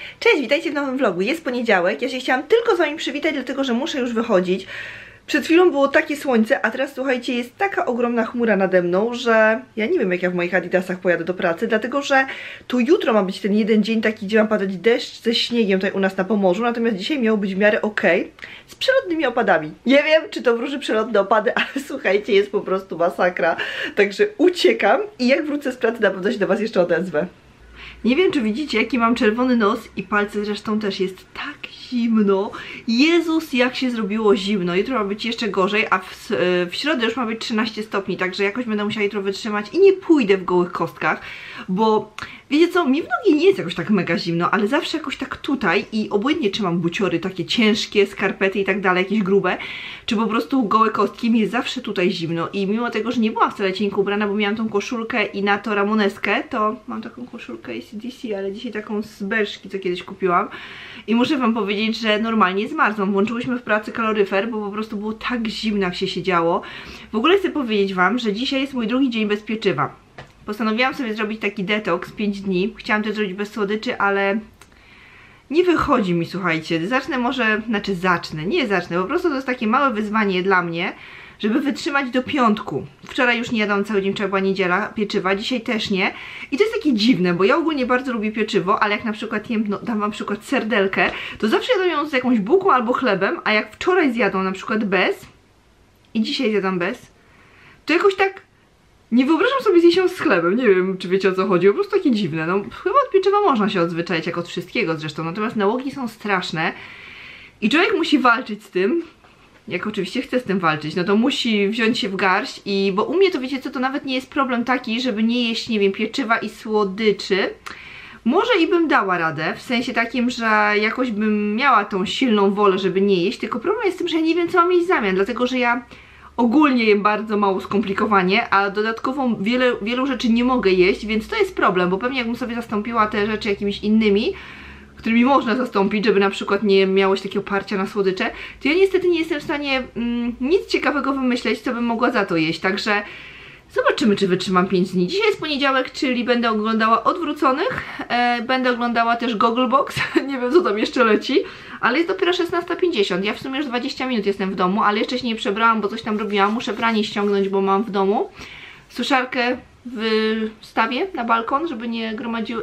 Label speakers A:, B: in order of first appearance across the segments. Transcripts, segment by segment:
A: Cześć, witajcie w nowym vlogu. Jest poniedziałek, ja się chciałam tylko z wami przywitać, dlatego że muszę już wychodzić. Przed chwilą było takie słońce, a teraz słuchajcie, jest taka ogromna chmura nade mną, że ja nie wiem jak ja w moich adidasach pojadę do pracy, dlatego że tu jutro ma być ten jeden dzień taki, gdzie ma padać deszcz ze śniegiem tutaj u nas na Pomorzu, natomiast dzisiaj miało być w miarę okej, z przelotnymi opadami. Nie wiem, czy to wróży przelotne opady, ale słuchajcie, jest po prostu masakra, także uciekam i jak wrócę z pracy, na pewno się do was jeszcze odezwę. Nie wiem, czy widzicie, jaki mam czerwony nos i palce zresztą też jest tak zimno. Jezus, jak się zrobiło zimno. Jutro ma być jeszcze gorzej, a w środę już ma być 13 stopni, także jakoś będę musiała jutro wytrzymać i nie pójdę w gołych kostkach, bo wiecie co, mi w nogi nie jest jakoś tak mega zimno, ale zawsze jakoś tak tutaj i obojętnie czy mam buciory takie ciężkie, skarpety i tak dalej, jakieś grube, czy po prostu gołe kostki, mi jest zawsze tutaj zimno i mimo tego, że nie byłam wcale cienko ubrana, bo miałam tą koszulkę i na to ramoneskę, to mam taką koszulkę AC/DC, ale dzisiaj taką z Berszki, co kiedyś kupiłam i muszę wam powiedzieć, że normalnie zmarzłam. Włączyłyśmy w pracy kaloryfer, bo po prostu było tak zimno, jak się siedziało. W ogóle chcę powiedzieć wam, że dzisiaj jest mój drugi dzień bez pieczywa. Postanowiłam sobie zrobić taki detoks 5 dni. Chciałam to zrobić bez słodyczy, ale nie wychodzi mi, słuchajcie. Zacznę, po prostu to jest takie małe wyzwanie dla mnie, żeby wytrzymać do piątku. Wczoraj już nie jadłam cały dzień, wczoraj była niedziela, pieczywa, dzisiaj też nie. I to jest takie dziwne, bo ja ogólnie bardzo lubię pieczywo, ale jak na przykład jem, no dam wam przykład serdelkę, to zawsze jadam ją z jakąś bułką albo chlebem, a jak wczoraj zjadłam na przykład bez i dzisiaj zjadam bez, to jakoś tak nie wyobrażam sobie zjeść ją z chlebem, nie wiem czy wiecie o co chodzi, po prostu takie dziwne. No chyba od pieczywa można się odzwyczaić, jak od wszystkiego zresztą, natomiast nałogi są straszne i człowiek musi walczyć z tym, jak oczywiście chce z tym walczyć, no to musi wziąć się w garść bo u mnie to wiecie co, to nawet nie jest problem taki, żeby nie jeść, nie wiem, pieczywa i słodyczy. Może i bym dała radę, w sensie takim, że jakoś bym miała tą silną wolę, żeby nie jeść, tylko problem jest z tym, że ja nie wiem co mam jeść w zamian, dlatego że ja ogólnie jem bardzo mało skomplikowanie, a dodatkowo wielu rzeczy nie mogę jeść, więc to jest problem, bo pewnie jakbym sobie zastąpiła te rzeczy jakimiś innymi, którymi można zastąpić, żeby na przykład nie miałoś takiego parcia na słodycze, to ja niestety nie jestem w stanie nic ciekawego wymyśleć, co bym mogła za to jeść, także zobaczymy, czy wytrzymam 5 dni. Dzisiaj jest poniedziałek, czyli będę oglądała Odwróconych, będę oglądała też Gogglebox, nie wiem co tam jeszcze leci, ale jest dopiero 16:50, ja w sumie już 20 minut jestem w domu, ale jeszcze się nie przebrałam, bo coś tam robiłam, muszę pranie ściągnąć, bo mam w domu. Suszarkę wystawię na balkon, żeby nie gromadziły,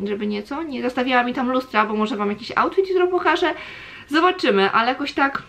A: nie zastawiała mi tam lustra, bo może wam jakiś outfit jutro pokażę. Zobaczymy, ale jakoś tak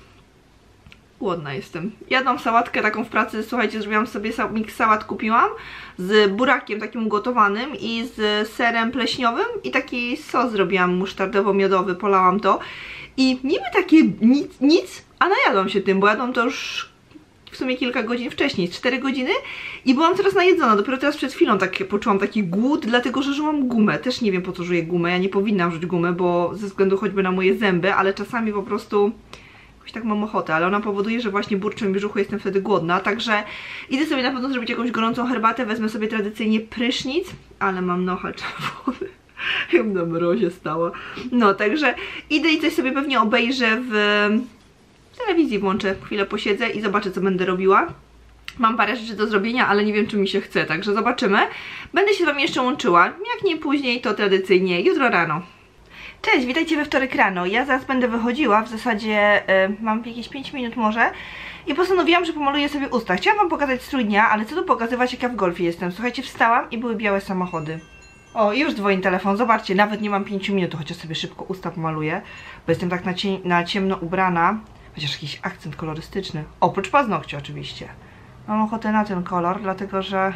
A: głodna jestem. Jadłam sałatkę taką w pracy, słuchajcie, zrobiłam sobie miks sałat, kupiłam z burakiem takim ugotowanym i z serem pleśniowym i taki sos zrobiłam musztardowo-miodowy, polałam to i niby takie nic, a najadłam się tym, bo jadłam to już w sumie kilka godzin wcześniej, 4 godziny i byłam coraz najedzona, dopiero teraz przed chwilą poczułam taki głód, dlatego że żułam gumę, też nie wiem po co żuję gumę, ja nie powinnam żuć gumę, bo ze względu choćby na moje zęby, ale czasami po prostu jakoś tak mam ochotę, ale ona powoduje, że właśnie burczy mi w brzuchu, jestem wtedy głodna, także idę sobie na pewno zrobić jakąś gorącą herbatę, wezmę sobie tradycyjnie prysznic, ale mam nohal czerwony, jakbym na mrozie stała, no także idę i coś sobie pewnie obejrzę w telewizji, włączę, chwilę posiedzę i zobaczę co będę robiła. Mam parę rzeczy do zrobienia, ale nie wiem czy mi się chce, także zobaczymy. Będę się z wami jeszcze łączyła, jak nie później to tradycyjnie jutro rano. Cześć, witajcie we wtorek rano. Ja zaraz będę wychodziła, w zasadzie mam jakieś 5 minut może i postanowiłam, że pomaluję sobie usta. Chciałam wam pokazać strój dnia, ale co tu pokazywać, jak ja w golfie jestem. Słuchajcie, wstałam i były białe samochody. O, już dzwoni telefon, zobaczcie, nawet nie mam 5 minut, chociaż sobie szybko usta pomaluję, bo jestem tak na ciemno ubrana, chociaż jakiś akcent kolorystyczny, oprócz paznokci oczywiście. Mam ochotę na ten kolor, dlatego że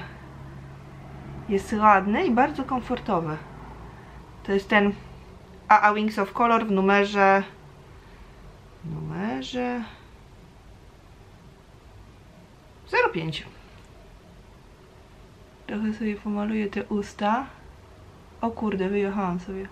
A: jest ładny i bardzo komfortowy. To jest ten AA Wings of Color w numerze 05. Trochę sobie pomaluję te usta. O kurde, wyjechałam sobie.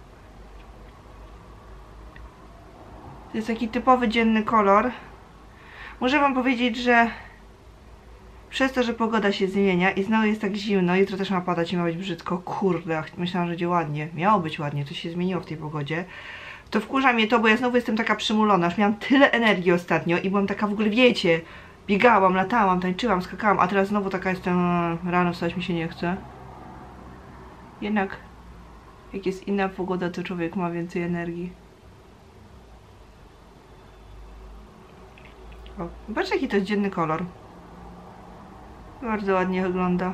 A: To jest taki typowy dzienny kolor. Muszę wam powiedzieć, że przez to, że pogoda się zmienia i znowu jest tak zimno, jutro też ma padać i ma być brzydko, kurde, myślałam, że będzie ładnie, miało być ładnie, to się zmieniło w tej pogodzie, to wkurza mnie to, bo ja znowu jestem taka przymulona, już miałam tyle energii ostatnio i byłam taka w ogóle, wiecie, biegałam, latałam, tańczyłam, skakałam, a teraz znowu taka jestem, rano wstać mi się nie chce. Jednak Jak jest inna pogoda, to człowiek ma więcej energii. O, patrz jaki to jest dzienny kolor. Bardzo ładnie wygląda.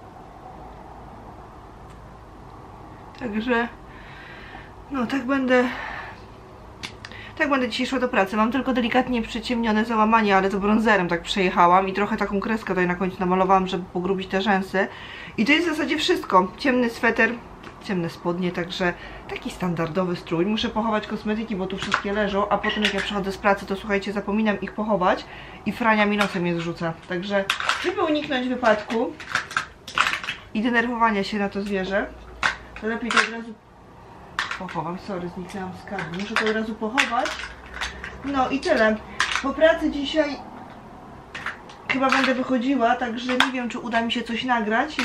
A: Także no tak będę dzisiaj szła do pracy. Mam tylko delikatnie przyciemnione załamanie, ale to bronzerem tak przejechałam i trochę taką kreskę tutaj na końcu namalowałam, żeby pogrubić te rzęsy. I to jest w zasadzie wszystko. Ciemny sweter, ciemne spodnie, także taki standardowy strój. Muszę pochować kosmetyki, bo tu wszystkie leżą, a potem jak ja przychodzę z pracy, to słuchajcie, zapominam ich pochować i Frania mi nosem je zrzuca. Także żeby uniknąć wypadku i denerwowania się na to zwierzę, to lepiej to od razu pochowam. Sorry, zniknęłam z kadru. Muszę to od razu pochować. No i tyle. Po pracy dzisiaj chyba będę wychodziła, także nie wiem, czy uda mi się coś nagrać.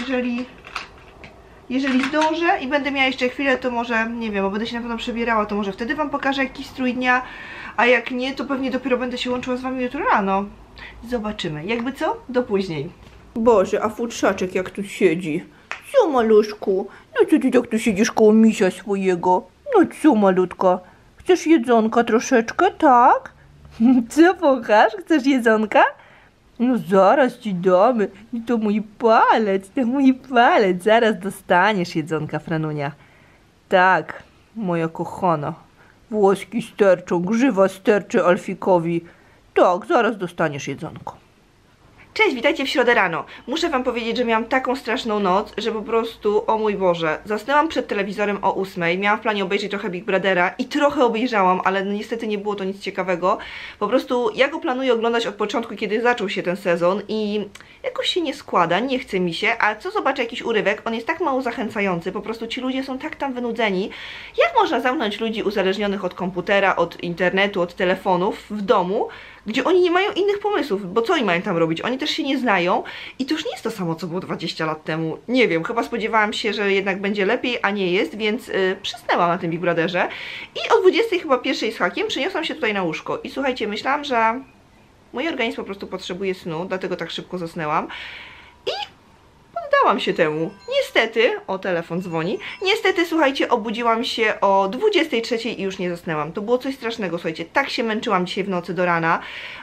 A: Jeżeli zdążę i będę miała jeszcze chwilę, to może, nie wiem, bo będę się na pewno przebierała, to może wtedy wam pokażę jakiś strój dnia, a jak nie, to pewnie dopiero będę się łączyła z wami jutro rano. Zobaczymy. Jakby co? Do później. Boże, a futrzaczek jak tu siedzi. Co, maluszku? No co ty tak tu siedzisz koło misia swojego? No co, malutka? Chcesz jedzonka troszeczkę, tak? Co, pokaż? Chcesz jedzonka? No zaraz ci damy. I to mój palec. Zaraz dostaniesz jedzonka, Franunia. Tak, moja kochana. Włoski sterczą, grzywa sterczy Alfikowi. Tak, zaraz dostaniesz jedzonko. Cześć, witajcie w środę rano. Muszę wam powiedzieć, że miałam taką straszną noc, że po prostu, o mój Boże, zasnęłam przed telewizorem o 8. Miałam w planie obejrzeć trochę Big Brothera i trochę obejrzałam, ale no niestety nie było to nic ciekawego. Po prostu ja go planuję oglądać od początku, kiedy zaczął się ten sezon i jakoś się nie składa, nie chce mi się, a co zobaczę jakiś urywek, on jest tak mało zachęcający, po prostu ci ludzie są tak tam wynudzeni. Jak można zamknąć ludzi uzależnionych od komputera, od internetu, od telefonów w domu, gdzie oni nie mają innych pomysłów, bo co oni mają tam robić? Oni też się nie znają i to już nie jest to samo, co było 20 lat temu. Nie wiem, chyba spodziewałam się, że jednak będzie lepiej, a nie jest, więc przysnęłam na tym Big Brotherze i o 20 chyba pierwszej z hakiem przeniosłam się tutaj na łóżko i słuchajcie, myślałam, że mój organizm po prostu potrzebuje snu, dlatego tak szybko zasnęłam i poddałam się temu. Niestety, o, telefon dzwoni, niestety, słuchajcie, obudziłam się o 23 i już nie zasnęłam. To było coś strasznego, słuchajcie, tak się męczyłam dzisiaj w nocy do rana.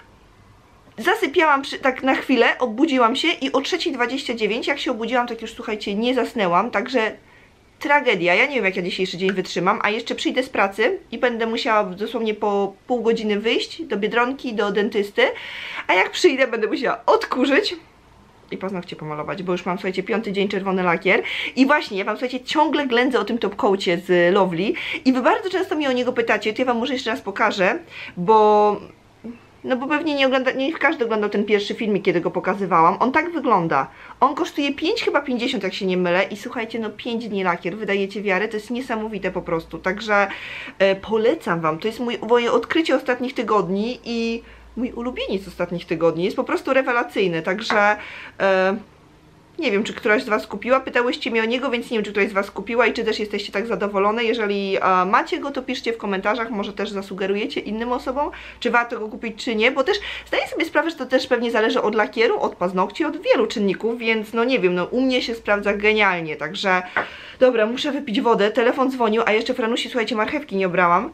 A: Zasypiałam tak na chwilę, obudziłam się i o 3:29, jak się obudziłam, tak już, słuchajcie, nie zasnęłam, także tragedia. Ja nie wiem, jak ja dzisiejszy dzień wytrzymam, a jeszcze przyjdę z pracy i będę musiała dosłownie po pół godziny wyjść do Biedronki, do dentysty, a jak przyjdę, będę musiała odkurzyć i paznokcie pomalować, bo już mam, słuchajcie, 5. dzień czerwony lakier i właśnie, ja wam, słuchajcie, ciągle ględzę o tym top coacie z Lovely i wy bardzo często mi o niego pytacie, to ja wam może jeszcze raz pokażę, bo pewnie nie każdy oglądał ten pierwszy filmik, kiedy go pokazywałam. On tak wygląda. On kosztuje 5, chyba 50, jak się nie mylę. I słuchajcie, no 5 dni lakier, wydajecie wiarę, to jest niesamowite po prostu. Także polecam wam. To jest moje odkrycie ostatnich tygodni i mój ulubieniec ostatnich tygodni. Jest po prostu rewelacyjny, także nie wiem, czy któraś z was kupiła. Pytałyście mnie o niego, więc nie wiem, czy któraś z was kupiła i czy też jesteście tak zadowolone. Jeżeli macie go, to piszcie w komentarzach, może też zasugerujecie innym osobom, czy warto go kupić, czy nie, bo też zdaję sobie sprawę, że to też pewnie zależy od lakieru, od paznokci, od wielu czynników, więc no nie wiem, no u mnie się sprawdza genialnie, także dobra, muszę wypić wodę, telefon dzwonił, a jeszcze Franusi, słuchajcie, marchewki nie obrałam,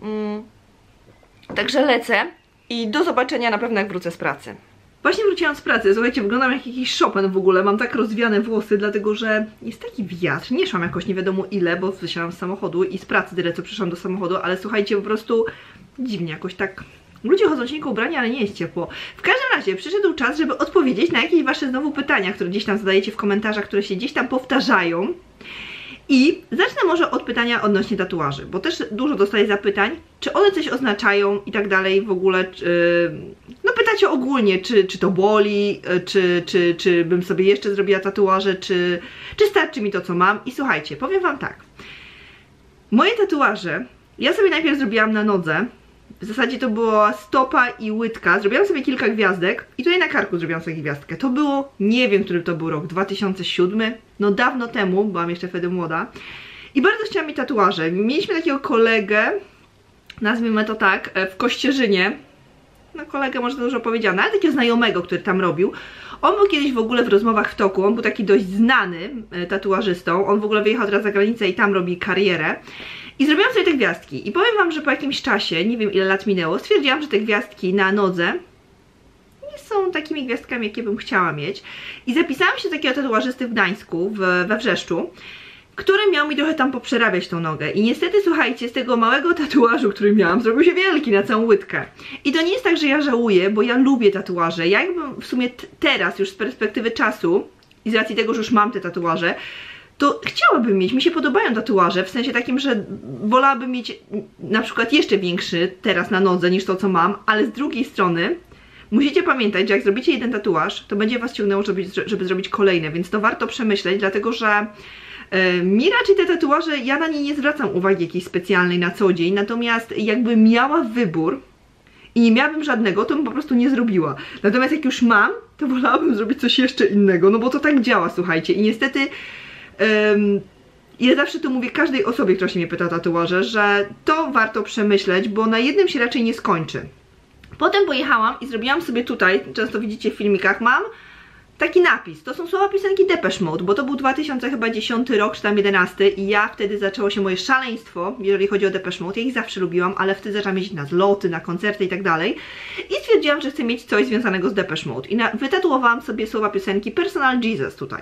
A: także lecę i do zobaczenia na pewno, jak wrócę z pracy. Właśnie wróciłam z pracy, słuchajcie, wyglądam jak jakiś Chopin w ogóle, mam tak rozwiane włosy, dlatego że jest taki wiatr, nie szłam jakoś nie wiadomo ile, bo wysiadłam z samochodu i z pracy tyle co przyszłam do samochodu, ale słuchajcie, po prostu dziwnie jakoś tak, ludzie chodzą cienko ubrani, ale nie jest ciepło. W każdym razie przyszedł czas, żeby odpowiedzieć na jakieś wasze znowu pytania, które gdzieś tam zadajecie w komentarzach, które się gdzieś tam powtarzają. I zacznę może od pytania odnośnie tatuaży, bo też dużo dostaję zapytań, czy one coś oznaczają i tak dalej w ogóle, no pytacie ogólnie, czy to boli, czy bym sobie jeszcze zrobiła tatuaże, czy starczy mi to, co mam. I słuchajcie, powiem wam tak, moje tatuaże, ja sobie najpierw zrobiłam na nodze, w zasadzie to była stopa i łydka, zrobiłam sobie kilka gwiazdek i tutaj na karku zrobiłam sobie gwiazdkę. To było, nie wiem, który to był rok, 2007, no dawno temu, byłam jeszcze wtedy młoda i bardzo chciałam mieć tatuaże. Mieliśmy takiego kolegę, nazwijmy to tak, w Kościerzynie no kolegę może dużo powiedziane, ale takiego znajomego, który tam robił. On był kiedyś w ogóle w rozmowach w toku, on był taki dość znany tatuażystą, on w ogóle wyjechał teraz za granicę i tam robi karierę. I zrobiłam sobie te gwiazdki i powiem wam, że po jakimś czasie, nie wiem ile lat minęło, stwierdziłam, że te gwiazdki na nodze nie są takimi gwiazdkami, jakie bym chciała mieć. I zapisałam się do takiego tatuażysty w Gdańsku, we Wrzeszczu, który miał mi trochę tam poprzerabiać tą nogę. I niestety, słuchajcie, z tego małego tatuażu, który miałam, zrobił się wielki na całą łydkę. I to nie jest tak, że ja żałuję, bo ja lubię tatuaże. Ja jakbym w sumie teraz, już z perspektywy czasu i z racji tego, że już mam te tatuaże, to chciałabym mieć, mi się podobają tatuaże, w sensie takim, że wolałabym mieć na przykład jeszcze większy teraz na nodze niż to, co mam, ale z drugiej strony musicie pamiętać, że jak zrobicie jeden tatuaż, to będzie was ciągnęło, żeby zrobić kolejne, więc to warto przemyśleć, dlatego że mi raczej te tatuaże, ja na nie nie zwracam uwagi jakiejś specjalnej na co dzień, natomiast jakbym miała wybór i nie miałabym żadnego, to bym po prostu nie zrobiła. Natomiast jak już mam, to wolałabym zrobić coś jeszcze innego, no bo to tak działa, słuchajcie. I niestety ja zawsze to mówię każdej osobie, która się mnie pyta o tatuaże, że to warto przemyśleć, bo na jednym się raczej nie skończy. Potem pojechałam i zrobiłam sobie tutaj, często widzicie w filmikach, mam taki napis. To są słowa piosenki Depeche Mode, bo to był 2010 rok, czy tam 11 i ja wtedy zaczęło się moje szaleństwo, jeżeli chodzi o Depeche Mode. Ja ich zawsze lubiłam, ale wtedy zaczęłam jeździć na zloty, na koncerty i tak dalej. I stwierdziłam, że chcę mieć coś związanego z Depeche Mode. I wytatuowałam sobie słowa piosenki Personal Jesus tutaj.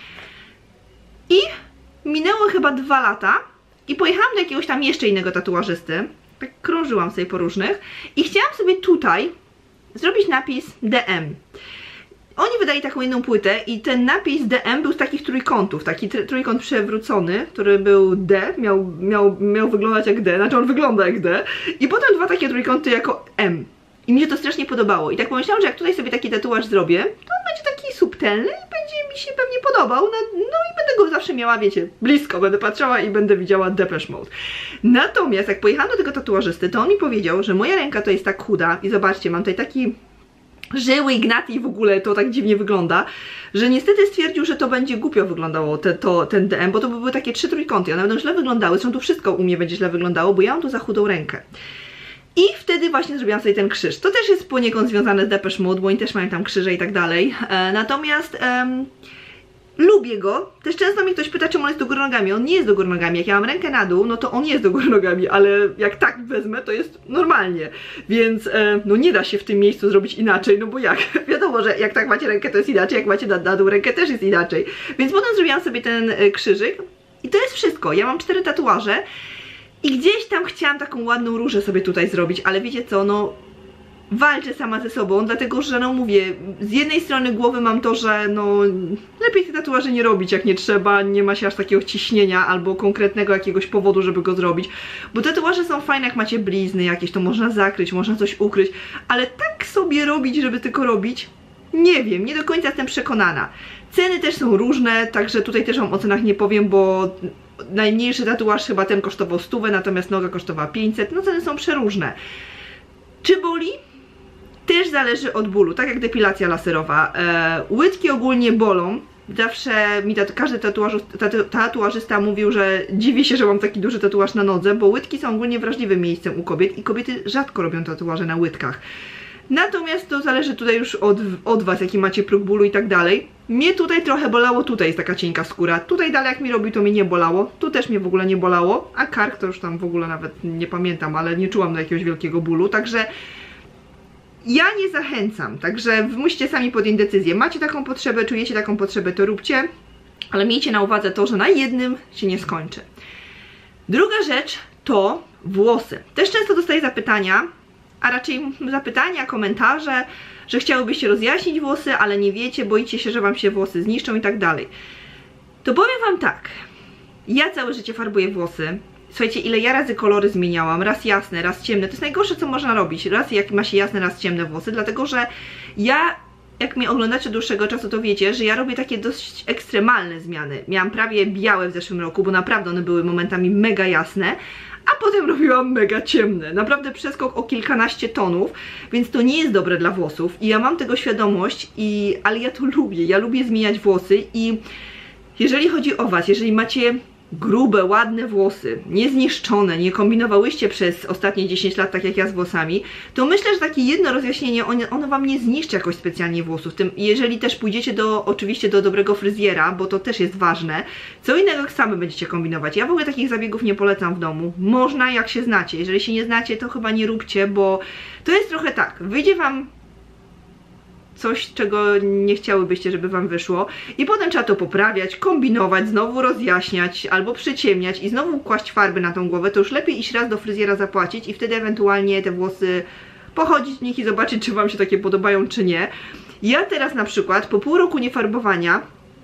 A: I minęło chyba 2 lata i pojechałam do jakiegoś tam jeszcze innego tatuażysty. Tak krążyłam sobie po różnych i chciałam sobie tutaj zrobić napis DM. Oni wydali taką jedną płytę i ten napis DM był z takich trójkątów, taki trójkąt przewrócony, który był D, miał wyglądać jak D, znaczy on wygląda jak D i potem 2 takie trójkąty jako M. I mi się to strasznie podobało i tak pomyślałam, że jak tutaj sobie taki tatuaż zrobię, to on będzie taki subtelny i będzie mi się pewnie podobał, no i będę go zawsze miała, wiecie, blisko, będę patrzała i będę widziała Depeche Mode. Natomiast jak pojechałam do tego tatuażysty, to on mi powiedział, że moja ręka to jest tak chuda i zobaczcie, mam tutaj taki żyły i gnaty i w ogóle to tak dziwnie wygląda, że niestety stwierdził, że to będzie głupio wyglądało ten DM, bo to były takie 3 trójkąty, one będą źle wyglądały, zresztą tu wszystko u mnie będzie źle wyglądało, bo ja mam tu za chudą rękę. I wtedy właśnie zrobiłam sobie ten krzyż. To też jest poniekąd związane z Depeche Mode, bo oni też mają tam krzyże i tak dalej. Natomiast lubię go. Też często mnie ktoś pyta, czemu on jest do góry nogami. On nie jest do góry nogami. Jak ja mam rękę na dół, no to on jest do góry nogami, ale jak tak wezmę, to jest normalnie. Więc no nie da się w tym miejscu zrobić inaczej, no bo jak? Wiadomo, że jak tak macie rękę, to jest inaczej, jak macie na dół rękę, też jest inaczej. Więc potem zrobiłam sobie ten krzyżyk i to jest wszystko. Ja mam 4 tatuaże. I gdzieś tam chciałam taką ładną różę sobie tutaj zrobić, ale wiecie co, no walczę sama ze sobą, dlatego że no mówię, z jednej strony głowy mam to, że no lepiej tych tatuaży nie robić jak nie trzeba, nie ma się aż takiego ciśnienia albo konkretnego jakiegoś powodu, żeby go zrobić, bo tatuaże są fajne jak macie blizny jakieś, to można zakryć, można coś ukryć, ale tak sobie robić, żeby tylko robić, nie wiem, nie do końca jestem przekonana. Ceny też są różne, także tutaj też wam o cenach nie powiem, bo najmniejszy tatuaż chyba ten kosztował 100, natomiast noga kosztowała 500, no ceny są przeróżne. Czy boli? Też zależy od bólu, tak jak depilacja laserowa. Łydki ogólnie bolą. Zawsze mi każdy tatuażysta mówił, że dziwi się, że mam taki duży tatuaż na nodze, bo łydki są ogólnie wrażliwym miejscem u kobiet i kobiety rzadko robią tatuaże na łydkach. Natomiast to zależy tutaj już od was, jaki macie próg bólu i tak dalej. Mnie tutaj trochę bolało, tutaj jest taka cienka skóra. Tutaj dalej jak mi robił, to mnie nie bolało. Tu też mnie w ogóle nie bolało. A kark to już tam w ogóle nawet nie pamiętam, ale nie czułam do jakiegoś wielkiego bólu. Także ja nie zachęcam. Także musicie sami podjąć decyzję. Macie taką potrzebę, czujecie taką potrzebę, to róbcie. Ale miejcie na uwadze to, że na jednym się nie skończy. Druga rzecz to włosy. Też często dostaję zapytania, a raczej zapytania, komentarze, że chciałybyście rozjaśnić włosy, ale nie wiecie, boicie się, że wam się włosy zniszczą i tak dalej. To powiem wam tak, ja całe życie farbuję włosy. Słuchajcie, ile ja razy kolory zmieniałam, raz jasne, raz ciemne, to jest najgorsze, co można robić, raz jak ma się jasne, raz ciemne włosy, dlatego że ja, jak mnie oglądacie od dłuższego czasu, to wiecie, że ja robię takie dość ekstremalne zmiany. Miałam prawie białe w zeszłym roku, bo naprawdę one były momentami mega jasne, a potem robiłam mega ciemne, naprawdę przeskok o kilkanaście tonów, więc to nie jest dobre dla włosów i ja mam tego świadomość, ale ja to lubię, ja lubię zmieniać włosy i jeżeli chodzi o was, jeżeli macie grube, ładne włosy, niezniszczone, nie kombinowałyście przez ostatnie 10 lat tak jak ja z włosami, to myślę, że takie jedno rozjaśnienie, ono wam nie zniszczy jakoś specjalnie włosów. Jeżeli też pójdziecie oczywiście do dobrego fryzjera, bo to też jest ważne, co innego jak same będziecie kombinować. Ja w ogóle takich zabiegów nie polecam w domu. Można jak się znacie, jeżeli się nie znacie, to chyba nie róbcie, bo to jest trochę tak, wyjdzie wam coś, czego nie chciałybyście, żeby wam wyszło i potem trzeba to poprawiać, kombinować, znowu rozjaśniać albo przyciemniać i znowu kłaść farby na tą głowę. To już lepiej iść raz do fryzjera zapłacić i wtedy ewentualnie te włosy pochodzić w nich i zobaczyć, czy wam się takie podobają, czy nie. Ja teraz na przykład po pół roku niefarbowania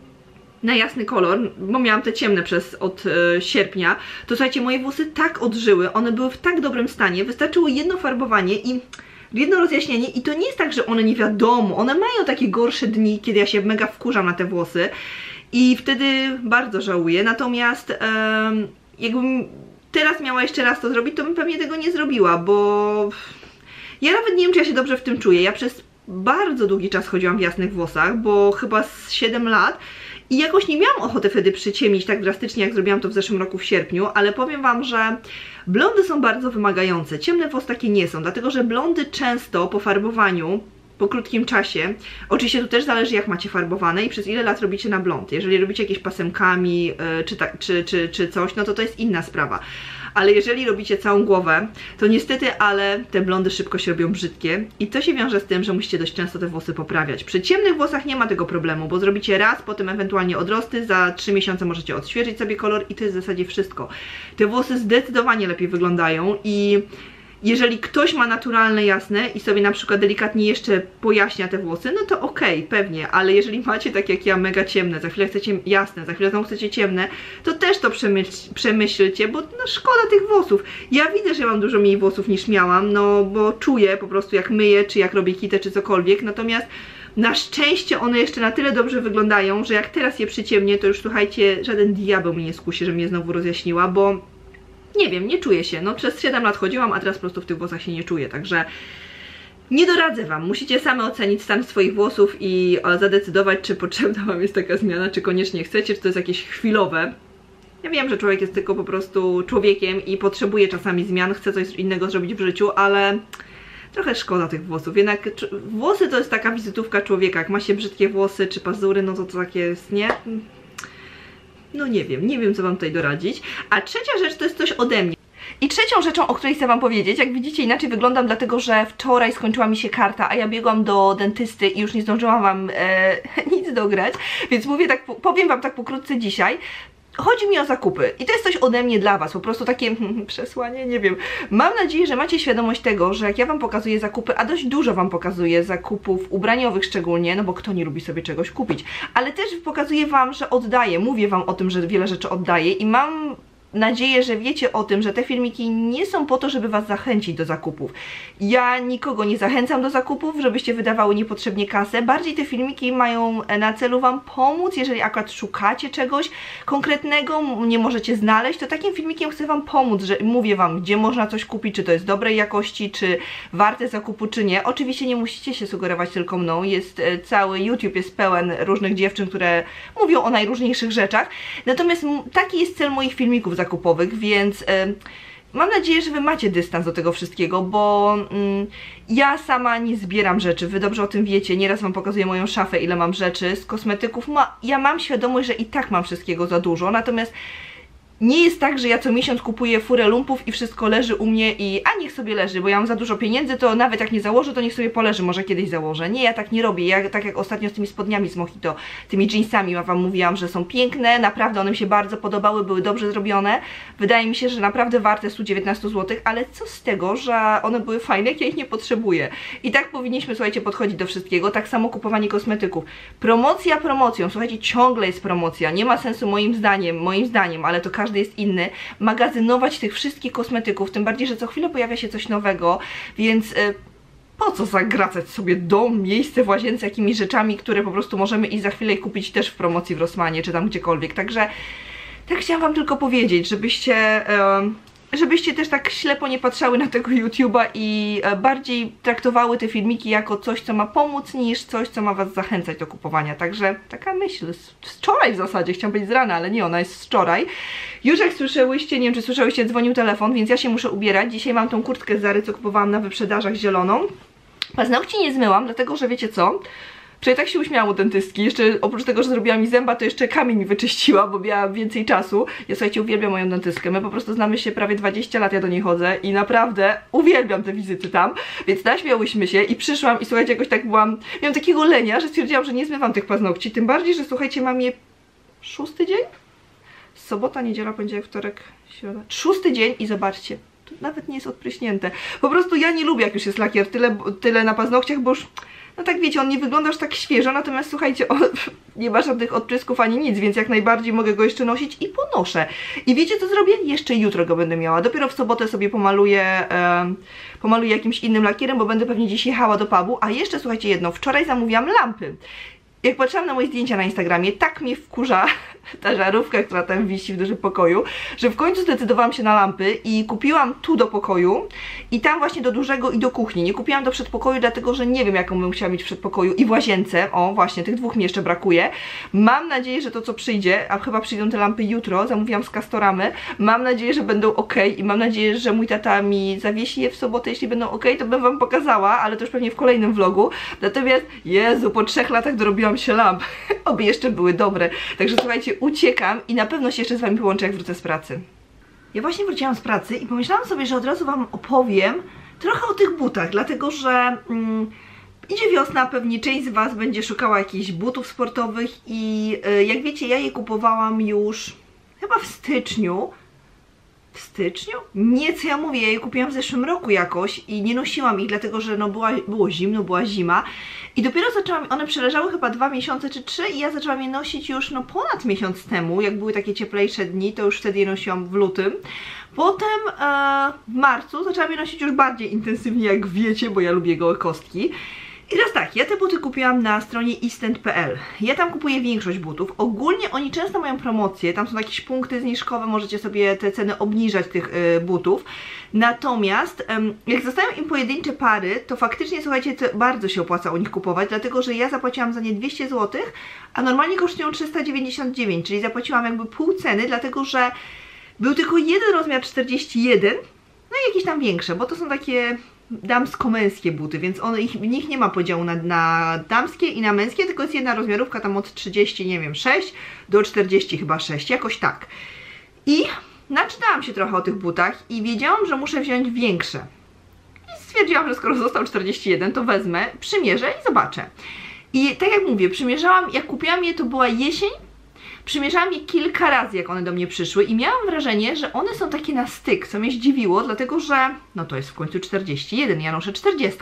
A: na jasny kolor, bo miałam te ciemne od sierpnia, to słuchajcie, moje włosy tak odżyły, one były w tak dobrym stanie, wystarczyło jedno farbowanie i jedno rozjaśnienie i to nie jest tak, że one nie wiadomo, one mają takie gorsze dni, kiedy ja się mega wkurzam na te włosy i wtedy bardzo żałuję, natomiast jakbym teraz miała jeszcze raz to zrobić, to bym pewnie tego nie zrobiła, bo ja nawet nie wiem, czy ja się dobrze w tym czuję. Ja przez bardzo długi czas chodziłam w jasnych włosach, bo chyba z 7 lat i jakoś nie miałam ochoty wtedy przyciemnić tak drastycznie, jak zrobiłam to w zeszłym roku w sierpniu, ale powiem wam, że blondy są bardzo wymagające, ciemne włosy takie nie są, dlatego że blondy często po farbowaniu, po krótkim czasie, oczywiście tu też zależy jak macie farbowane i przez ile lat robicie na blond. Jeżeli robicie jakieś pasemkami czy coś, no to jest inna sprawa. Ale jeżeli robicie całą głowę, to niestety, ale te blondy szybko się robią brzydkie i to się wiąże z tym, że musicie dość często te włosy poprawiać. Przy ciemnych włosach nie ma tego problemu, bo zrobicie raz, potem ewentualnie odrosty, za 3 miesiące możecie odświeżyć sobie kolor i to jest w zasadzie wszystko. Te włosy zdecydowanie lepiej wyglądają i jeżeli ktoś ma naturalne, jasne i sobie na przykład delikatnie jeszcze pojaśnia te włosy, no to okej, pewnie, ale jeżeli macie tak jak ja mega ciemne, za chwilę chcecie jasne, za chwilę znowu chcecie ciemne, to też to przemyślcie, bo no szkoda tych włosów. Ja widzę, że mam dużo mniej włosów niż miałam, no bo czuję po prostu jak myję, czy jak robię kitę, czy cokolwiek, natomiast na szczęście one jeszcze na tyle dobrze wyglądają, że jak teraz je przyciemnię, to już słuchajcie, żaden diabeł mnie nie skusi, że mnie znowu rozjaśniła, bo nie wiem, nie czuję się, no przez 7 lat chodziłam, a teraz po prostu w tych włosach się nie czuję, także nie doradzę wam, musicie same ocenić stan swoich włosów i zadecydować, czy potrzebna wam jest taka zmiana, czy koniecznie chcecie, czy to jest jakieś chwilowe. Ja wiem, że człowiek jest tylko po prostu człowiekiem i potrzebuje czasami zmian, chce coś innego zrobić w życiu, ale trochę szkoda tych włosów, jednak włosy to jest taka wizytówka człowieka, jak ma się brzydkie włosy czy pazury, no to takie jest, nie? No nie wiem co wam tutaj doradzić. A trzecia rzecz to jest coś ode mnie. I trzecią rzeczą, o której chcę wam powiedzieć, jak widzicie inaczej wyglądam, dlatego że wczoraj skończyła mi się karta, a ja biegłam do dentysty i już nie zdążyłam wam nic dograć, więc powiem wam tak pokrótce dzisiaj. Chodzi mi o zakupy i to jest coś ode mnie dla was, po prostu takie przesłanie, nie wiem. Mam nadzieję, że macie świadomość tego, że jak ja wam pokazuję zakupy, a dość dużo wam pokazuję zakupów ubraniowych szczególnie, no bo kto nie lubi sobie czegoś kupić, ale też pokazuję wam, że oddaję, mówię wam o tym, że wiele rzeczy oddaję i mam nadzieję, że wiecie o tym, że te filmiki nie są po to, żeby was zachęcić do zakupów. Ja nikogo nie zachęcam do zakupów, żebyście wydawały niepotrzebnie kasę. Bardziej te filmiki mają na celu wam pomóc, jeżeli akurat szukacie czegoś konkretnego, nie możecie znaleźć, to takim filmikiem chcę wam pomóc, że mówię wam, gdzie można coś kupić, czy to jest dobrej jakości, czy warte zakupu, czy nie. Oczywiście nie musicie się sugerować tylko mną, cały YouTube jest pełen różnych dziewczyn, które mówią o najróżniejszych rzeczach, natomiast taki jest cel moich filmików zakupowych, więc mam nadzieję, że wy macie dystans do tego wszystkiego, bo ja sama nie zbieram rzeczy, wy dobrze o tym wiecie, nieraz wam pokazuję moją szafę, ile mam rzeczy z kosmetyków, ja mam świadomość, że i tak mam wszystkiego za dużo, natomiast nie jest tak, że ja co miesiąc kupuję furę lumpów i wszystko leży u mnie a niech sobie leży, bo ja mam za dużo pieniędzy, to nawet jak nie założę, to niech sobie poleży, może kiedyś założę. Nie, ja tak nie robię, ja tak jak ostatnio z tymi spodniami z Mojito, tymi jeansami, ja wam mówiłam, że są piękne, naprawdę one mi się bardzo podobały, były dobrze zrobione, wydaje mi się, że naprawdę warte 119 zł, ale co z tego, że one były fajne, jak ja ich nie potrzebuję. I tak powinniśmy, słuchajcie, podchodzić do wszystkiego, tak samo kupowanie kosmetyków. Promocja promocją, słuchajcie, ciągle jest promocja, nie ma sensu moim zdaniem, ale to każdy jest inny, magazynować tych wszystkich kosmetyków, tym bardziej, że co chwilę pojawia się coś nowego, więc po co zagracać sobie dom, miejsce w łazience jakimiś rzeczami, które po prostu możemy iść za chwilę i kupić też w promocji w Rossmanie, czy tam gdziekolwiek, także tak chciałam wam tylko powiedzieć, żebyście żebyście też tak ślepo nie patrzały na tego YouTube'a i bardziej traktowały te filmiki jako coś, co ma pomóc, niż coś, co ma was zachęcać do kupowania. Także taka myśl, z wczoraj w zasadzie, chciałam powiedzieć z rana, ale nie, ona jest z wczoraj. Już jak słyszałyście, nie wiem czy słyszałyście, dzwonił telefon, więc ja się muszę ubierać. Dzisiaj mam tą kurtkę z Zary, co kupowałam na wyprzedażach, zieloną. Paznokci nie zmyłam, dlatego że wiecie co? Wczoraj tak się uśmiałam u dentystki, jeszcze oprócz tego, że zrobiła mi zęba, to jeszcze kamień mi wyczyściła, bo miała więcej czasu. Ja słuchajcie, uwielbiam moją dentystkę, my po prostu znamy się prawie 20 lat, ja do niej chodzę i naprawdę uwielbiam te wizyty tam, więc naśmiałyśmy się i przyszłam i słuchajcie, jakoś tak byłam, miałam takiego lenia, że stwierdziłam, że nie zmywam tych paznokci, tym bardziej, że słuchajcie, mam je 6. dzień? Sobota, niedziela, poniedziałek, wtorek, środa, 6. dzień i zobaczcie, to nawet nie jest odpryśnięte. Po prostu ja nie lubię, jak już jest lakier tyle na paznokciach, bo już... No tak wiecie, on nie wygląda aż tak świeżo, natomiast słuchajcie, on nie ma żadnych odprysków ani nic, więc jak najbardziej mogę go jeszcze nosić i ponoszę. I wiecie co zrobię? Jeszcze jutro go będę miała. Dopiero w sobotę sobie pomaluję jakimś innym lakierem, bo będę pewnie dziś jechała do pubu. A jeszcze słuchajcie jedno, wczoraj zamówiłam lampy. Jak patrzyłam na moje zdjęcia na Instagramie, tak mnie wkurza ta żarówka, która tam wisi w dużym pokoju, że w końcu zdecydowałam się na lampy i kupiłam tu do pokoju i tam właśnie do dużego i do kuchni. Nie kupiłam do przedpokoju, dlatego że nie wiem, jaką bym chciała mieć w przedpokoju i w łazience. O, właśnie, tych dwóch mi jeszcze brakuje. Mam nadzieję, że to co przyjdzie, a chyba przyjdą te lampy jutro, zamówiłam z Castoramy. Mam nadzieję, że będą ok i mam nadzieję, że mój tata mi zawiesi je w sobotę. Jeśli będą ok, to bym wam pokazała, ale to już pewnie w kolejnym vlogu. Natomiast, Jezu, po 3 latach dorobiłam się lamp. Oby jeszcze były dobre. Także słuchajcie, uciekam i na pewno się jeszcze z wami połączę, jak wrócę z pracy. Ja właśnie wróciłam z pracy i pomyślałam sobie, że od razu wam opowiem trochę o tych butach, dlatego że idzie wiosna, pewnie część z was będzie szukała jakichś butów sportowych i jak wiecie, ja je kupowałam już chyba w styczniu. W styczniu? Nie, co ja mówię, ja je kupiłam w zeszłym roku jakoś i nie nosiłam ich, dlatego że no było zimno, była zima i dopiero zaczęłam, one przeleżały chyba 2 miesiące czy 3 i ja zaczęłam je nosić już no ponad miesiąc temu, jak były takie cieplejsze dni, to już wtedy je nosiłam w lutym. Potem w marcu zaczęłam je nosić już bardziej intensywnie, jak wiecie, bo ja lubię gołe kostki. I teraz tak, ja te buty kupiłam na stronie eStend.pl. Ja tam kupuję większość butów. Ogólnie oni często mają promocje, tam są jakieś punkty zniżkowe, możecie sobie te ceny obniżać tych butów. Natomiast jak zostają im pojedyncze pary, to faktycznie, słuchajcie, to bardzo się opłaca u nich kupować, dlatego że ja zapłaciłam za nie 200 zł, a normalnie kosztują 399, czyli zapłaciłam jakby pół ceny, dlatego że był tylko jeden rozmiar 41, no i jakieś tam większe, bo to są takie damsko-męskie buty, więc w nich nie ma podziału na damskie i na męskie, tylko jest jedna rozmiarówka tam od 30, nie wiem, 6 do 40 chyba 6, jakoś tak. I naczytałam się trochę o tych butach i wiedziałam, że muszę wziąć większe. I stwierdziłam, że skoro został 41, to wezmę, przymierzę i zobaczę. I tak jak mówię, przymierzałam, jak kupiłam je, to była jesień. Przymierzałam je kilka razy, jak one do mnie przyszły i miałam wrażenie, że one są takie na styk, co mnie zdziwiło, dlatego że, no to jest w końcu 41, ja noszę 40.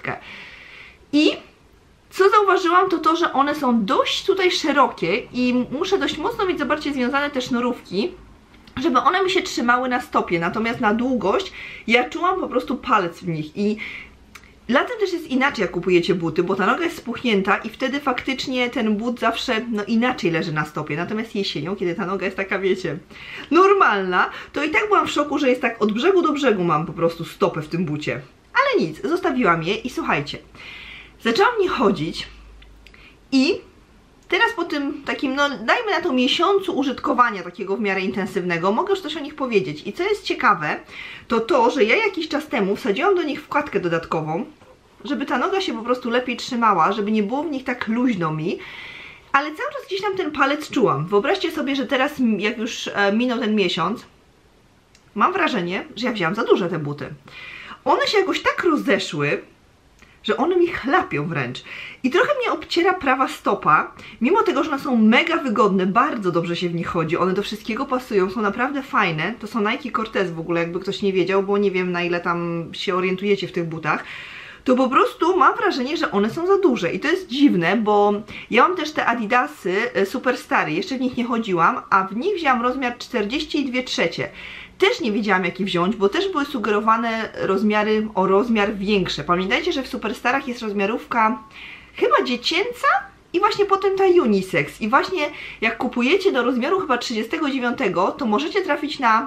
A: I co zauważyłam, to to, że one są dość tutaj szerokie i muszę dość mocno mieć, zobaczcie, związane te sznurówki, żeby one mi się trzymały na stopie, natomiast na długość ja czułam po prostu palec w nich i latem też jest inaczej, jak kupujecie buty, bo ta noga jest spuchnięta i wtedy faktycznie ten but zawsze no inaczej leży na stopie. Natomiast jesienią, kiedy ta noga jest taka, wiecie, normalna, to i tak byłam w szoku, że jest tak od brzegu do brzegu mam po prostu stopę w tym bucie. Ale nic, zostawiłam je i słuchajcie, zaczęłam nie chodzić i teraz po tym takim, no dajmy na to miesiącu użytkowania takiego w miarę intensywnego, mogę już coś o nich powiedzieć. I co jest ciekawe, to to, że ja jakiś czas temu wsadziłam do nich wkładkę dodatkową, żeby ta noga się po prostu lepiej trzymała, żeby nie było w nich tak luźno mi, ale cały czas gdzieś tam ten palec czułam. Wyobraźcie sobie, że teraz, jak już minął ten miesiąc, mam wrażenie, że ja wzięłam za duże te buty. One się jakoś tak rozeszły, że one mi chlapią wręcz. I trochę mnie obciera prawa stopa, mimo tego, że one są mega wygodne, bardzo dobrze się w nich chodzi, one do wszystkiego pasują, są naprawdę fajne. To są Nike Cortez w ogóle, jakby ktoś nie wiedział, bo nie wiem, na ile tam się orientujecie w tych butach. To po prostu mam wrażenie, że one są za duże i to jest dziwne, bo ja mam też te Adidasy Superstary, jeszcze w nich nie chodziłam, a w nich wzięłam rozmiar 42/3. Też nie wiedziałam, jaki wziąć, bo też były sugerowane rozmiary o rozmiar większe. Pamiętajcie, że w Superstarach jest rozmiarówka chyba dziecięca i właśnie potem ta unisex. I właśnie jak kupujecie do rozmiaru chyba 39, to możecie trafić na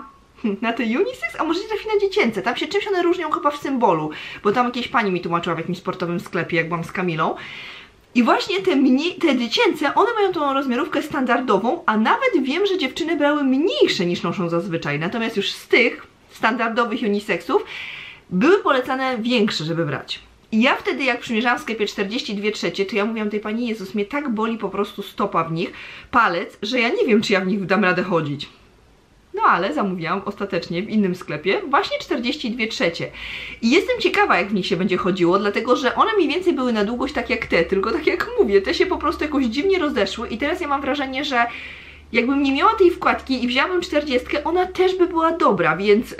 A: Na te unisex, a możecie trafić na dziecięce. Tam się czymś one różnią chyba w symbolu, bo tam jakieś pani mi tłumaczyła w jakimś sportowym sklepie, jak byłam z Kamilą. I właśnie te dziecięce, one mają tą rozmiarówkę standardową, a nawet wiem, że dziewczyny brały mniejsze niż noszą zazwyczaj. Natomiast już z tych standardowych unisexów były polecane większe, żeby brać. I ja wtedy, jak przymierzałam w sklepie 42,3, to ja mówiłam tej pani, Jezus, mnie tak boli po prostu stopa w nich, palec, że ja nie wiem, czy ja w nich dam radę chodzić. No ale zamówiłam ostatecznie w innym sklepie właśnie 42,3. I jestem ciekawa, jak w nich się będzie chodziło, dlatego że one mniej więcej były na długość tak jak te, tylko tak jak mówię, te się po prostu jakoś dziwnie rozeszły i teraz ja mam wrażenie, że jakbym nie miała tej wkładki i wzięłabym 40, ona też by była dobra, więc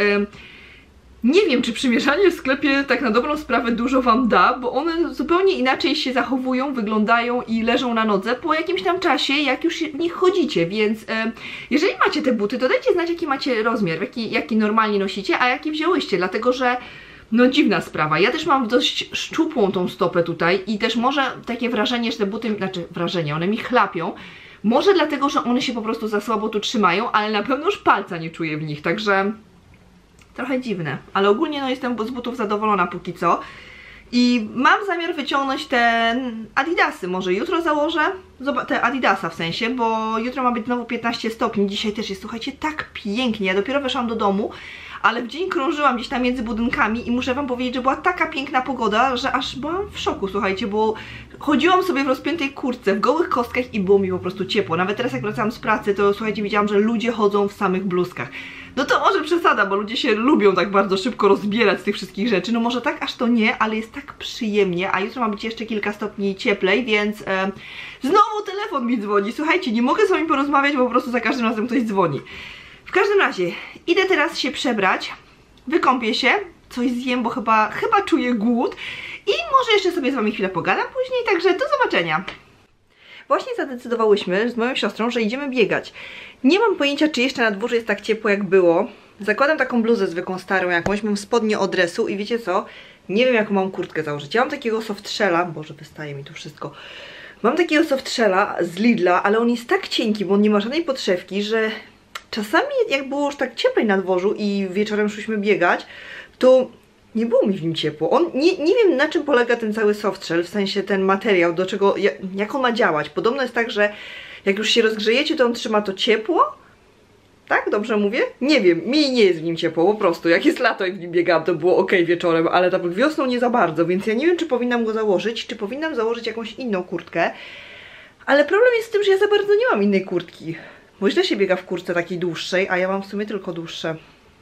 A: nie wiem, czy przymierzanie w sklepie tak na dobrą sprawę dużo wam da, bo one zupełnie inaczej się zachowują, wyglądają i leżą na nodze po jakimś tam czasie, jak już w nich chodzicie, więc jeżeli macie te buty, to dajcie znać, jaki macie rozmiar, jaki normalnie nosicie, a jaki wzięłyście, dlatego że no dziwna sprawa. Ja też mam dość szczupłą tą stopę tutaj i też może takie wrażenie, że te buty, znaczy wrażenie, one mi chlapią, może dlatego, że one się po prostu za słabo tu trzymają, ale na pewno już palca nie czuję w nich, także trochę dziwne, ale ogólnie no jestem z butów zadowolona póki co i mam zamiar wyciągnąć te adidasy, może jutro założę, te adidasa w sensie, bo jutro ma być znowu 15 stopni, dzisiaj też jest, słuchajcie, tak pięknie, ja dopiero weszłam do domu, ale w dzień krążyłam gdzieś tam między budynkami i muszę wam powiedzieć, że była taka piękna pogoda, że aż byłam w szoku, słuchajcie, bo chodziłam sobie w rozpiętej kurtce, w gołych kostkach i było mi po prostu ciepło, nawet teraz jak wracałam z pracy, to słuchajcie, widziałam, że ludzie chodzą w samych bluzkach. No to może przesada, bo ludzie się lubią tak bardzo szybko rozbierać z tych wszystkich rzeczy. No może tak aż to nie, ale jest tak przyjemnie, a jutro ma być jeszcze kilka stopni cieplej, więc znowu telefon mi dzwoni. Słuchajcie, nie mogę z wami porozmawiać, bo po prostu za każdym razem ktoś dzwoni. W każdym razie, idę teraz się przebrać, wykąpię się, coś zjem, bo chyba czuję głód i może jeszcze sobie z wami chwilę pogadam później, także do zobaczenia. Właśnie zadecydowałyśmy z moją siostrą, że idziemy biegać. Nie mam pojęcia, czy jeszcze na dworze jest tak ciepło, jak było. Zakładam taką bluzę zwykłą, starą jakąś, mam spodnie od dresu i wiecie co? Nie wiem, jaką mam kurtkę założyć. Ja mam takiego softshella, boże, wystaje mi tu wszystko. Mam takiego softshella z Lidla, ale on jest tak cienki, bo on nie ma żadnej podszewki, że czasami jak było już tak cieplej na dworzu i wieczorem szliśmy biegać, to nie było mi w nim ciepło. Nie wiem, na czym polega ten cały softshell, w sensie ten materiał, do czego, jak on ma działać. Podobno jest tak, że jak już się rozgrzejecie, to on trzyma to ciepło. Tak? Dobrze mówię? Nie wiem, mi nie jest w nim ciepło, po prostu. Jak jest lato i w nim biegam, to było ok wieczorem, ale tak wiosną nie za bardzo, więc ja nie wiem, czy powinnam go założyć, czy powinnam założyć jakąś inną kurtkę. Ale problem jest z tym, że ja za bardzo nie mam innej kurtki. Bo źle się biega w kurtce takiej dłuższej, a ja mam w sumie tylko dłuższe.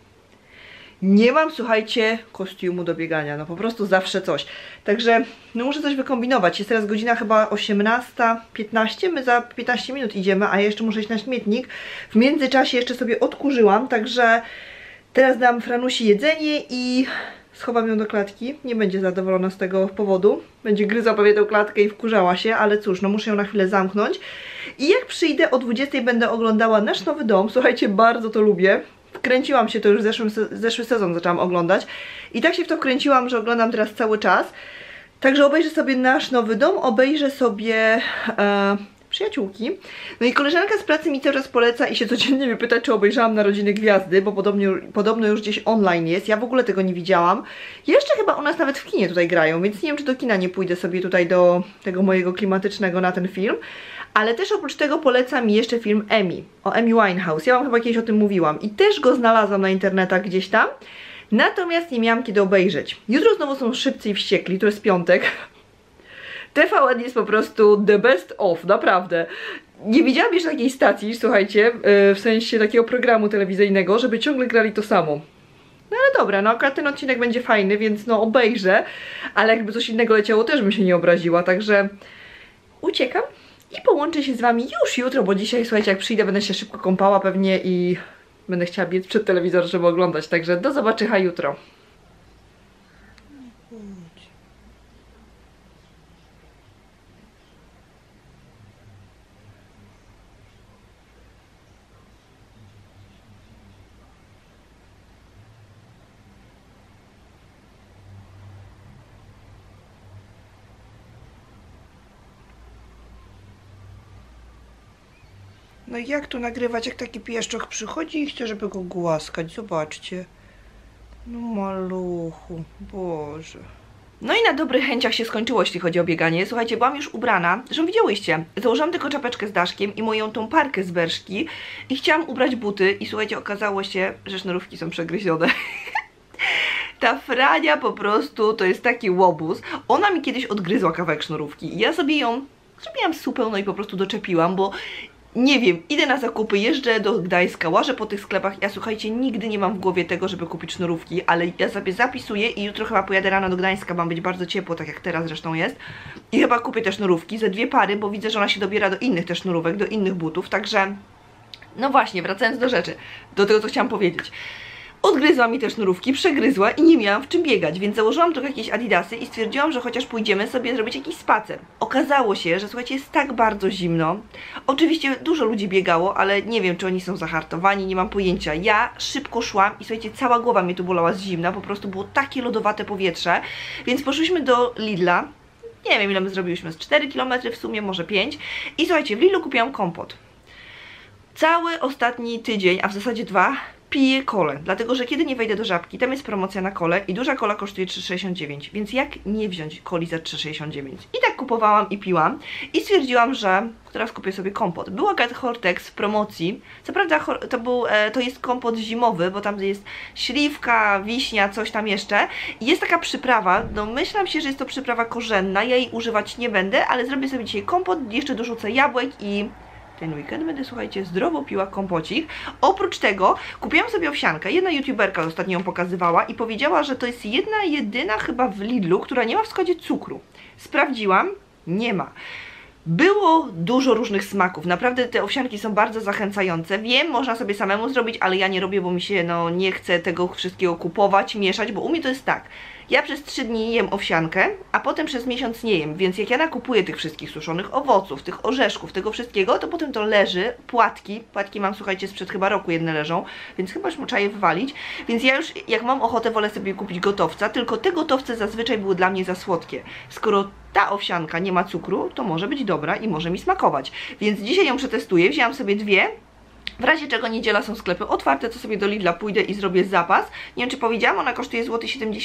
A: Nie mam, słuchajcie, kostiumu do biegania, no po prostu zawsze coś. Także, no muszę coś wykombinować. Jest teraz godzina chyba 18:15, my za 15 minut idziemy, a ja jeszcze muszę iść na śmietnik. W międzyczasie jeszcze sobie odkurzyłam, także teraz dam Franusi jedzenie i schowam ją do klatki. Nie będzie zadowolona z tego powodu. Będzie gryzła pewnie tę klatkę i wkurzała się, ale cóż, no muszę ją na chwilę zamknąć. I jak przyjdę o 20:00 będę oglądała nasz nowy dom. Słuchajcie, bardzo to lubię. Wkręciłam się, to już zeszły sezon zaczęłam oglądać i tak się w to wkręciłam, że oglądam teraz cały czas. Także obejrzę sobie nasz nowy dom, obejrzę sobie Przyjaciółki. No i koleżanka z pracy mi cały czas poleca i się codziennie mnie pyta, czy obejrzałam Narodziny Gwiazdy, bo podobno już gdzieś online jest. Ja w ogóle tego nie widziałam. Jeszcze chyba u nas nawet w kinie tutaj grają, więc nie wiem, czy do kina nie pójdę sobie tutaj do tego mojego klimatycznego na ten film. Ale też oprócz tego poleca mi jeszcze film Amy, o Amy Winehouse. Ja wam chyba kiedyś o tym mówiłam i też go znalazłam na internetach gdzieś tam. Natomiast nie miałam kiedy obejrzeć. Jutro znowu są Szybcy i Wściekli, to jest piątek. TVN jest po prostu the best of, naprawdę. Nie widziałam jeszcze takiej stacji, słuchajcie, w sensie takiego programu telewizyjnego, żeby ciągle grali to samo. No ale dobra, no akurat ten odcinek będzie fajny, więc no obejrzę, ale jakby coś innego leciało, też bym się nie obraziła, także uciekam i połączę się z wami już jutro, bo dzisiaj, słuchajcie, jak przyjdę, będę się szybko kąpała pewnie i będę chciała biec przed telewizor, żeby oglądać, także do zobaczenia jutro. No i jak tu nagrywać, jak taki pieszczok przychodzi i chce, żeby go głaskać? Zobaczcie. No maluchu, Boże. No i na dobrych chęciach się skończyło, jeśli chodzi o bieganie. Słuchajcie, byłam już ubrana, zresztą widziałyście. Założyłam tylko czapeczkę z daszkiem i moją tą parkę z Berszki i chciałam ubrać buty i słuchajcie, okazało się, że sznurówki są przegryzione. Ta Frania po prostu to jest taki łobuz. Ona mi kiedyś odgryzła kawałek sznurówki i ja sobie ją zrobiłam supę, no i po prostu doczepiłam, bo nie wiem, idę na zakupy, jeżdżę do Gdańska, łażę po tych sklepach. Ja słuchajcie, nigdy nie mam w głowie tego, żeby kupić sznurówki, ale ja sobie zapisuję i jutro chyba pojadę rano do Gdańska, ma być bardzo ciepło, tak jak teraz zresztą jest. I chyba kupię te sznurówki, ze 2 pary, bo widzę, że ona się dobiera do innych też sznurówek, do innych butów, także no właśnie, wracając do rzeczy, do tego, co chciałam powiedzieć. Odgryzła mi te sznurówki, przegryzła i nie miałam w czym biegać, więc założyłam tylko jakieś adidasy i stwierdziłam, że chociaż pójdziemy sobie zrobić jakiś spacer. Okazało się, że słuchajcie, jest tak bardzo zimno. Oczywiście dużo ludzi biegało, ale nie wiem, czy oni są zahartowani, nie mam pojęcia. Ja szybko szłam i słuchajcie, cała głowa mnie tu bolała z zimna, po prostu było takie lodowate powietrze, więc poszłyśmy do Lidla. Nie wiem, ile my zrobiłyśmy, z 4 km w sumie, może 5. I słuchajcie, w Lidlu kupiłam kompot. Cały ostatni tydzień, a w zasadzie 2, piję kolę, dlatego że kiedy nie wejdę do Żabki, tam jest promocja na kolę i duża kola kosztuje 3,69, więc jak nie wziąć coli za 3,69? I tak kupowałam i piłam i stwierdziłam, że teraz kupię sobie kompot. Był akurat Hortex w promocji, co prawda to jest kompot zimowy, bo tam jest śliwka, wiśnia, coś tam jeszcze i jest taka przyprawa, domyślam się, że jest to przyprawa korzenna, ja jej używać nie będę, ale zrobię sobie dzisiaj kompot, jeszcze dorzucę jabłek i ten weekend będę, słuchajcie, zdrowo piła kompocik. Oprócz tego kupiłam sobie owsiankę. Jedna youtuberka ostatnio ją pokazywała i powiedziała, że to jest jedyna chyba w Lidlu, która nie ma w składzie cukru. Sprawdziłam, nie ma. Było dużo różnych smaków, naprawdę te owsianki są bardzo zachęcające. Wiem, można sobie samemu zrobić, ale ja nie robię, bo mi się nie chce tego wszystkiego kupować, mieszać, bo u mnie to jest tak. Ja przez 3 dni jem owsiankę, a potem przez miesiąc nie jem, więc jak ja nakupuję tych wszystkich suszonych owoców, tych orzeszków, tego wszystkiego, to potem to leży, płatki mam, słuchajcie, sprzed chyba roku jedne leżą, więc chyba już muszę je wywalić, więc ja już jak mam ochotę, wolę sobie kupić gotowca, tylko te gotowce zazwyczaj były dla mnie za słodkie. Skoro ta owsianka nie ma cukru, to może być dobra i może mi smakować, więc dzisiaj ją przetestuję, wzięłam sobie 2. W razie czego niedziela są sklepy otwarte, to sobie do Lidla pójdę i zrobię zapas. Nie wiem, czy powiedziałam, ona kosztuje złoty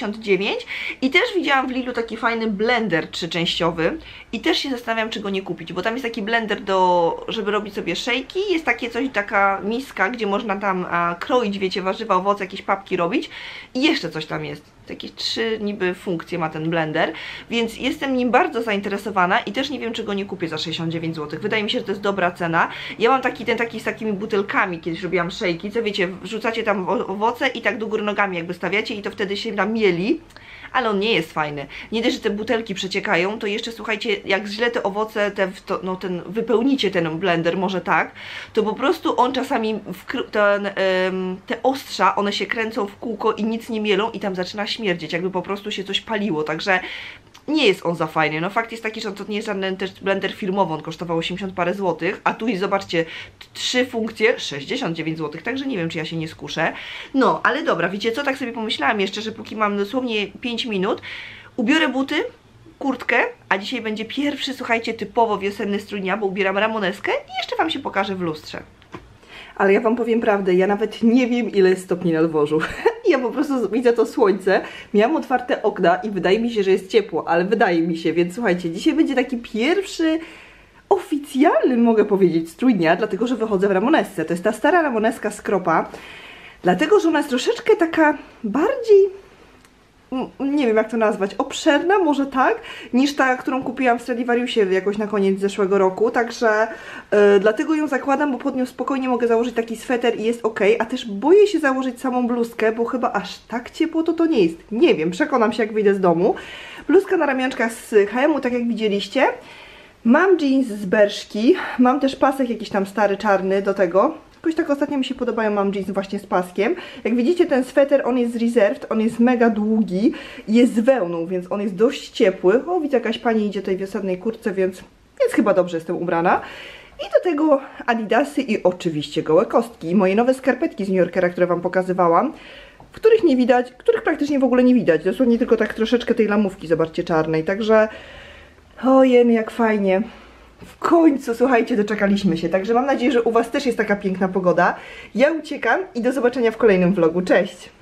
A: 79 i też widziałam w Lidlu taki fajny blender 3-częściowy i też się zastanawiam, czy go nie kupić, bo tam jest taki blender żeby robić sobie szejki, jest takie coś, taka miska, gdzie można tam kroić, wiecie, warzywa, owoce, jakieś papki robić i jeszcze coś tam jest. Takie 3 niby funkcje ma ten blender, więc jestem nim bardzo zainteresowana i też nie wiem, czy go nie kupię za 69 zł. Wydaje mi się, że to jest dobra cena. Ja mam taki z takimi butelkami, kiedyś robiłam szejki, co wiecie, wrzucacie tam owoce i tak do góry nogami jakby stawiacie i to wtedy się tam mieli. Ale on nie jest fajny. Nie dość, że te butelki przeciekają, to jeszcze słuchajcie, jak źle te owoce, wypełnicie ten blender, może tak, to po prostu on czasami, te ostrza, one się kręcą w kółko i nic nie mielą i tam zaczyna śmierdzieć, jakby po prostu się coś paliło, także nie jest on za fajny. No fakt jest taki, że to nie jest żaden też blender filmowy, on kosztował 80 parę złotych, a tu jest, zobaczcie, 3 funkcje, 69 zł, także nie wiem, czy ja się nie skuszę. No, ale dobra, wiecie co, tak sobie pomyślałam jeszcze, że póki mam dosłownie 5 minut, ubiorę buty, kurtkę, a dzisiaj będzie pierwszy, słuchajcie, typowo wiosenny strój dnia, bo ubieram ramoneskę i jeszcze Wam się pokażę w lustrze. Ale ja Wam powiem prawdę, ja nawet nie wiem, ile jest stopni na dworzu. Ja po prostu widzę to słońce, miałam otwarte okna i wydaje mi się, że jest ciepło, ale wydaje mi się, więc słuchajcie, dzisiaj będzie taki pierwszy oficjalny, mogę powiedzieć, strój dnia, dlatego że wychodzę w ramonesce. To jest ta stara ramoneska z Kropa, dlatego że ona jest troszeczkę taka bardziej, nie wiem jak to nazwać, obszerna, może tak, niż ta, którą kupiłam w Stradivariusie jakoś na koniec zeszłego roku, także dlatego ją zakładam, bo pod nią spokojnie mogę założyć taki sweter i jest ok, a też boję się założyć samą bluzkę, bo chyba aż tak ciepło to nie jest, nie wiem, przekonam się jak wyjdę z domu. Bluzka na ramionczkach z H&M-u, tak jak widzieliście. Mam jeans z Berszki, mam też pasek jakiś tam stary, czarny do tego. Jakoś tak ostatnio mi się podobają, mam jeans właśnie z paskiem. Jak widzicie, ten sweter, on jest z Reserved, on jest mega długi, jest z wełną, więc on jest dość ciepły. O, widzę, jakaś pani idzie w tej wiosennej kurtce, więc chyba dobrze jestem ubrana. I do tego adidasy i oczywiście gołe kostki. I moje nowe skarpetki z New Yorkera, które Wam pokazywałam, w których nie widać, których praktycznie w ogóle nie widać. Dosłownie tylko tak troszeczkę tej lamówki, zobaczcie, czarnej. Także, ojej, jak fajnie. W końcu, słuchajcie, doczekaliśmy się, także mam nadzieję, że u Was też jest taka piękna pogoda. Ja uciekam i do zobaczenia w kolejnym vlogu. Cześć!